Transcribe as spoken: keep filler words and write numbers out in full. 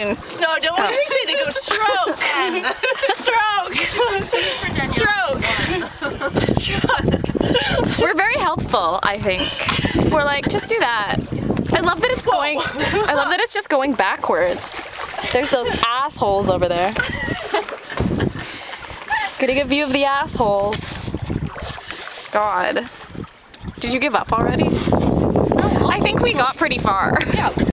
mean... No, don't oh. you say they go stroke. Stroke. Stroke. Stroke. We're very helpful, I think. We're like, just do that. I love that it's going... I love that it's just going backwards. There's those assholes over there. Getting a view of the assholes. God. Did you give up already? No, I think we got pretty far. Yeah.